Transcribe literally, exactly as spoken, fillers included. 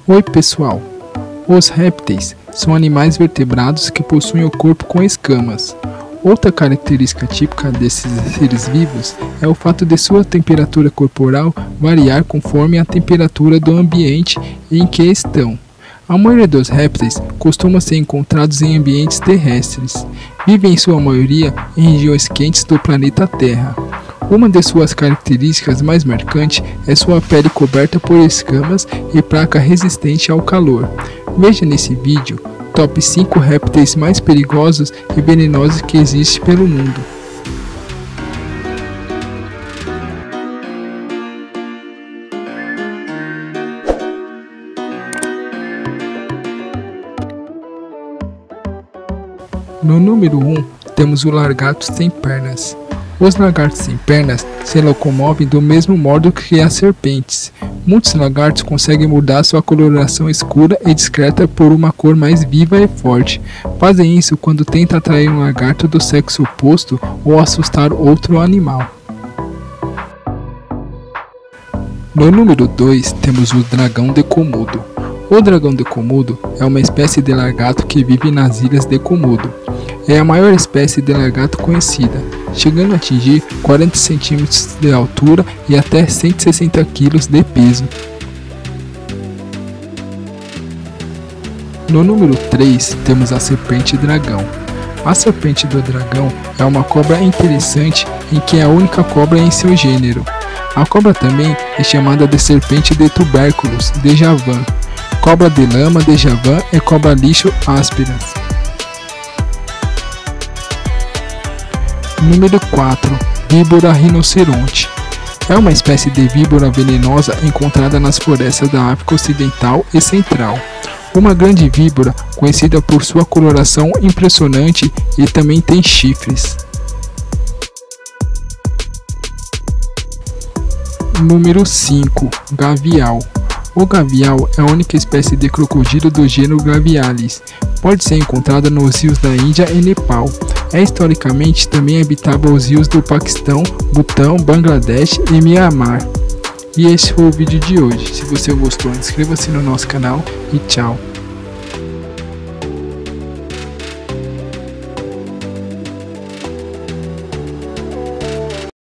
Oi pessoal, os répteis são animais vertebrados que possuem o corpo com escamas. Outra característica típica desses seres vivos é o fato de sua temperatura corporal variar conforme a temperatura do ambiente em que estão. A maioria dos répteis costuma ser encontrados em ambientes terrestres. Vivem em sua maioria em regiões quentes do planeta Terra. Uma de suas características mais marcantes é sua pele coberta por escamas e placa resistente ao calor. Veja nesse vídeo top cinco répteis mais perigosos e venenosos que existem pelo mundo. No número um, temos o lagarto sem pernas. Os lagartos sem pernas se locomovem do mesmo modo que as serpentes. Muitos lagartos conseguem mudar sua coloração escura e discreta por uma cor mais viva e forte. Fazem isso quando tentam atrair um lagarto do sexo oposto ou assustar outro animal. No número dois, temos o dragão de Komodo. O dragão de Komodo é uma espécie de lagarto que vive nas ilhas de Komodo. É a maior espécie de lagarto conhecida, chegando a atingir quarenta centímetros de altura e até cento e sessenta quilos de peso. No número três, temos a serpente dragão. A serpente do dragão é uma cobra interessante em que é a única cobra em seu gênero. A cobra também é chamada de serpente de tubérculos de Javan, cobra de lama de Javan e cobra lixo ásperas. Número quatro. Víbora rinoceronte. É uma espécie de víbora venenosa encontrada nas florestas da África Ocidental e Central. Uma grande víbora conhecida por sua coloração impressionante e também tem chifres. Número cinco. Gavial. O gavial é a única espécie de crocodilo do gênero Gavialis. Pode ser encontrada nos rios da Índia e Nepal. É historicamente também habitava os rios do Paquistão, Butão, Bangladesh e Mianmar. E esse foi o vídeo de hoje. Se você gostou, inscreva-se no nosso canal e tchau!